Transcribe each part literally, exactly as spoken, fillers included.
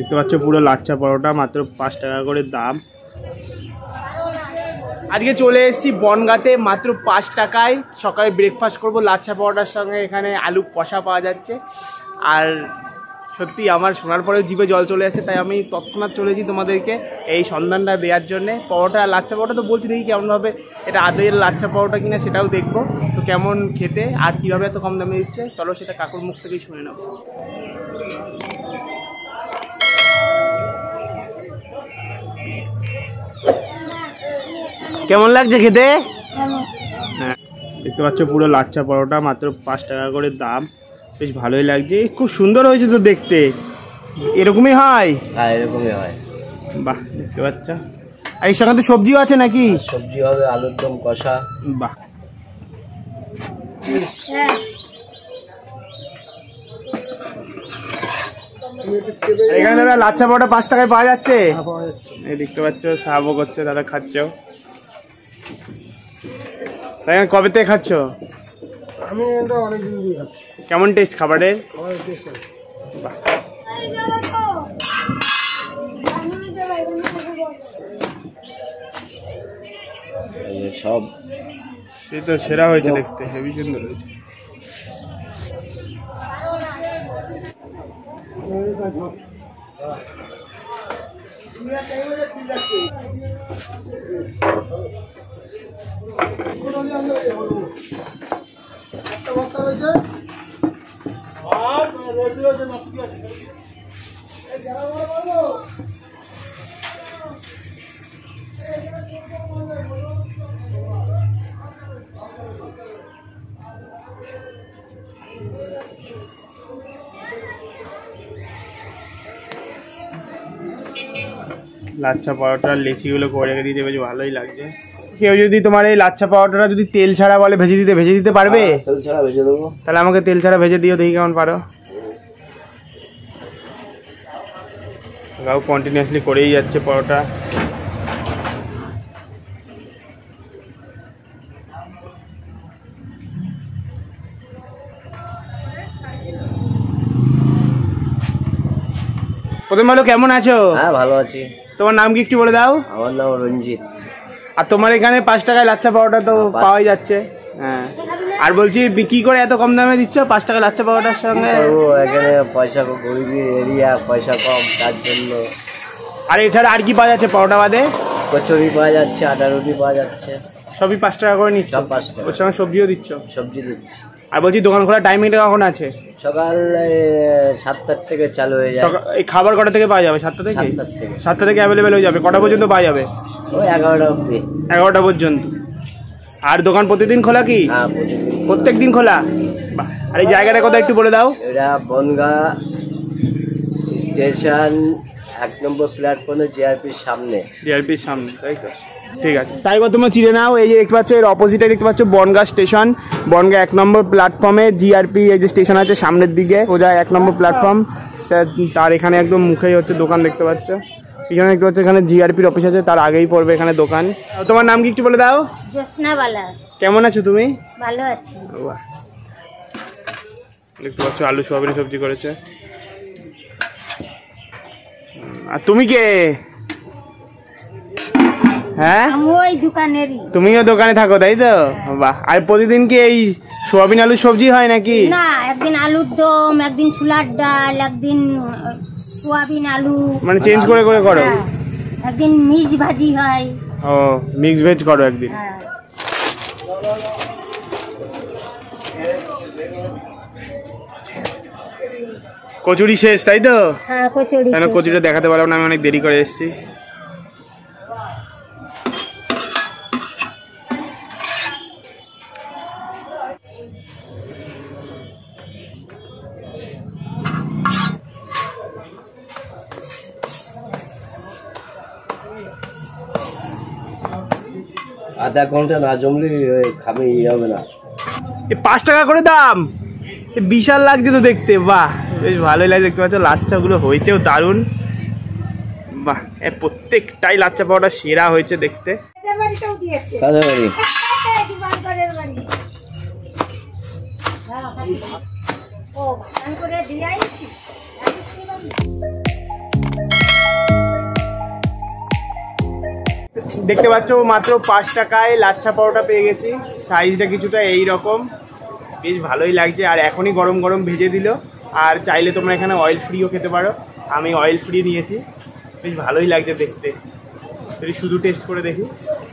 দেখতে পাচ্ছ পুরো লাচ্ছা পরোটা মাত্র পাঁচ টাকা করে দাম। আজকে চলে এসেছি বনগাঁতে মাত্র পাঁচ টাকায় সকালে ব্রেকফাস্ট করব লাচ্ছা পরোটার সঙ্গে। এখানে আলু কষা পাওয়া যাচ্ছে। আর সত্যি আমার শোনার পরেও জিভে জল চলে আসছে, তাই আমি তৎক্ষণাৎ চলেছি তোমাদেরকে এই সন্ধানটা দেওয়ার জন্যে। পরোটা লাচ্ছা পরোটা তো বলছি, দেখি কেমনভাবে এটা আদের লাচ্ছা পরোটা কিনা সেটাও দেখবো, তো কেমন খেতে আর কীভাবে এত কম দামে দিচ্ছে চলো সেটা কাকুর মুখ থেকেই শুনে নেবো। কেমন লাগছে খেতে? হ্যাঁ, দেখতে পাচ্ছ পুরো লাচ্ছা পরোটা মাত্র পাঁচ টাকা করে দাম। বেশ ভালোই লাগছে, খুব সুন্দর হয়েছে তো দেখতে। এরকমই হয়? হ্যাঁ এরকমই হয়। বাহ, দেখতে পাচ্ছ। আর এর সঙ্গে তো সবজিও আছে নাকি? সবজি হবে, আলুর দম কষা। বাহ, এখানে দাদা লাচ্ছা পরোটা পাঁচ টাকায় পাওয়া যাচ্ছে? এই দেখতে পাচ্ছ সাহায্য করছে দাদা, খাচ্ছ। তাই কবে থেকে খাচ্ছ? আমি এটা অনেক দিন দিয়ে খাচ্ছি। কেমন টেস্ট খাবারের? বাহ, সব সে তো সেরা হয়েছে দেখতে, হেভি সুন্দর হয়েছে। লাচ্ছা পরোটার লেচিগুলো করে রেখে দিতে বেশ ভালোই লাগছে। কেউ যদি তোমার এই লাচ্ছা পরোটাটা যদি তেল ছাড়া বলে ভেজে দিতে, ভেজে দিতে পারবে? তেল ছাড়া ভেজে দেবো। তাহলে আমাকে তেল ছাড়া ভেজে দিও, দেখি কেমন পারো। গাও কন্টিনিউয়াসলি করেই যাচ্ছে পরোটা। প্রথম ভালো, কেমন আছো? হ্যাঁ ভালো আছি। তোমার নাম কি একটু বলে দাও? আমার নাম রঞ্জিত। আর তোমার এখানে পাঁচ টাকায় লাচ্ছা পরোটা তো পাওয়াই যাচ্ছে। হ্যাঁ, আর বলছি বিক্রি করে এত কম দামে দিচ্ছ পাঁচ টাকা লাচ্ছা পরোটার সঙ্গে? এখানে পয়সা গরিবের এরিয়া, পয়সা কম, তার জন্য। আর এছাড়া আর কি পাওয়া যাচ্ছে পরোটা বাদে? কচুরি পাওয়া যাচ্ছে, আটা রুটি পাওয়া যাচ্ছে। সবই পাঁচ টাকা করে নিচ্ছ? সব পাঁচ টাকা। ওর সঙ্গে সবজিও দিচ্ছ? সবজি দিচ্ছি। আর বলছি দোকান খোলার টাইমিংটা কখন আছে? সকাল সাতটার থেকে চালু হয়ে যায়। এই খাবার কটা থেকে পাওয়া যাবে? সাতটা থেকে? সাতটার থেকে সাতটা থেকে অ্যাভেলেবেল হয়ে যাবে। কটা পর্যন্ত পাওয়া যাবে? ওই এগারোটা অবধি। এগারোটা পর্যন্ত। আর দোকান প্রতিদিন খোলা কি? হ্যাঁ প্রতিদিন। প্রত্যেক দিন খোলা? বাহ। আর এই জায়গাটা কথা একটু বলে দাও। এটা বনগাঁ স্টেশন এক নম্বর প্ল্যাটফর্মে জিআরপির সামনে। জিআরপির সামনে, তাই তো? ঠিক আছে, তাই বা তোমরা চিনে নাও। এই যে দেখতে পাচ্ছ এর অপোজিটে দেখতে পাচ্ছ বনগাঁ স্টেশন। বনগাঁ এক নম্বর প্ল্যাটফর্মে জিআরপি এই যে স্টেশন আছে সামনের দিকে, সোজা এক নম্বর প্ল্যাটফর্ম। তার এখানে একদম মুখেই হচ্ছে দোকান দেখতে পাচ্ছ। এখানে দেখতে পাচ্ছ এখানে জিআরপির অফিস আছে, তার আগেই পড়বে এখানে দোকান। তোমার নাম কি একটু বলে দাও? জ্যোৎস্না বালা। কেমন আছো তুমি? ভালো আছি। বাহ, দেখতে পাচ্ছ আলু সোয়াবিন সবজি করেছে। আর তুমি কে? হ্যাঁ, ওই দোকানেরই। তুমিও দোকানে থাকো তাই তো? বাহ। আর প্রতিদিন কি এই সোয়াবিন আলু সবজি হয় নাকি? না, একদিন আলুর দম, একদিন ছোলার ডাল, একদিন সোয়াবিন আলু, মানে চেঞ্জ করে করে করো? একদিন মিক্স ভাজি হয়। ও, মিক্স ভেজ করো একদিন। হ্যাঁ। কচুরি শেষ তাই তো? হ্যাঁ কচুরি। কেন কচুরিটা দেখাতে পারলাম না, আমি অনেক দেরি করে এসেছি। আধা ঘন্টা না জমলে খাবে ইয়ে হবে না। পাঁচ টাকা করে দাম, বিশাল লাগছে তো দেখতে। বাহ, বেশ ভালোই লাগে। দেখতে পাচ্ছ লাচ্চাগুলো হয়েছেও দারুণ। বাহ, প্রত্যেকটাই লাচ্চা পাওয়াটা সেরা হয়েছে দেখতে। ও দেখতে পাচ্ছ মাত্র পাঁচ টাকায় লাচ্ছা পরোটা পেয়ে গেছি। সাইজটা কিছুটা এই রকম, বেশ ভালোই লাগছে। আর এখনই গরম গরম ভেজে দিল। আর চাইলে তোমরা এখানে অয়েল ফ্রিও খেতে পারো, আমি অয়েল ফ্রি নিয়েছি। বেশ ভালোই লাগছে দেখতে। যদি শুধু টেস্ট করে দেখি,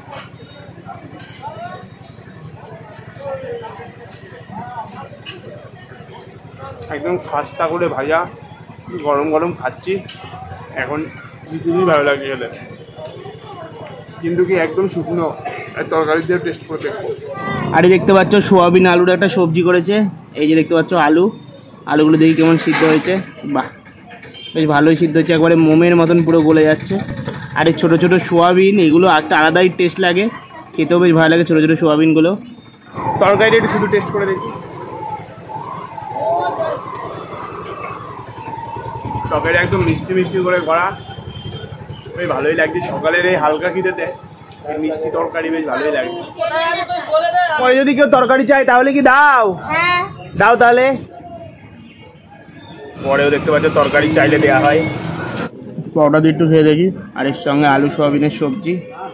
একদম খাস্তা করে ভাজা, গরম গরম খাচ্ছি এখন, ভীষণই ভালো লাগছে খেতে। কিন্তু কি একদম শুকনো, তরকারি দিয়ে টেস্ট করে দেখবো। আর দেখতে পাচ্ছ সোয়াবিন আলুর একটা সবজি করেছে। এই যে দেখতে পাচ্ছ আলু, আলুগুলো দেখি কেমন সিদ্ধ হয়েছে। বাহ, বেশ ভালোই সিদ্ধ হচ্ছে, একবারে মোমের মতন পুরো গলে যাচ্ছে। আর এই ছোটো ছোটো সোয়াবিন, এগুলো একটা আলাদাই টেস্ট লাগে, খেতেও বেশ ভালো লাগে ছোটো ছোটো সোয়াবিনগুলো। তরকারিটা একটু শুধু টেস্ট করে দেখি। তরকারি একদম মিষ্টি মিষ্টি করে করা, বেশ ভালোই লাগছে। সকালের এই হালকা খিদেতে এই মিষ্টি তরকারি বেশ ভালোই লাগছে। পরে যদি কেউ তরকারি চায় তাহলে কি দাও? হ্যাঁ দাও তাহলে। পরেও দেখতে পাচ্ছ তরকারি চাইলে দেওয়া হয়। পরোটা দিয়ে একটু খেয়ে দেখি, আর এর সঙ্গে আলু সোয়াবিনের সবজি।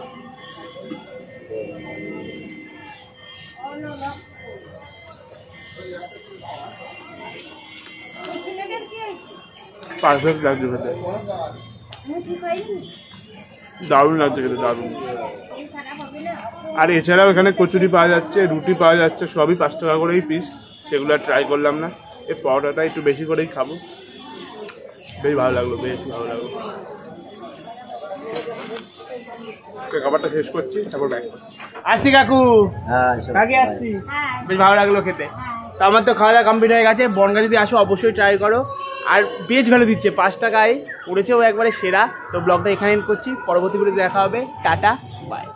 পারফেক্ট লাগছে খেতে, দারুণ লাগছে খেতে, দারুণ। আর এছাড়াও এখানে কচুরি পাওয়া যাচ্ছে, রুটি পাওয়া যাচ্ছে, সবই পাঁচ টাকা করেই পিস। সেগুলো আর ট্রাই করলাম না, এই পরোটাটা একটু বেশি করেই খাবো। বেশ ভালো লাগলো, বেশ ভালো লাগলো। খাবারটা শেষ করছি, তারপর ব্যাক করছি। আসছি কাকু, হ্যাঁ কাকে আসছি, বেশ ভালো লাগলো খেতে। তো আমার তো খাওয়া দাওয়া কমপ্লিট হয়ে গেছে। বনগাঁ যদি আসো অবশ্যই ট্রাই করো। আর বেশ ভালো দিচ্ছে, পাঁচ টাকায় করেছেও একবারে সেরা। তো ব্লগটা এখানে এন্ড করছি, পরবর্তী ভিডিওতে দেখা হবে। Tata, by.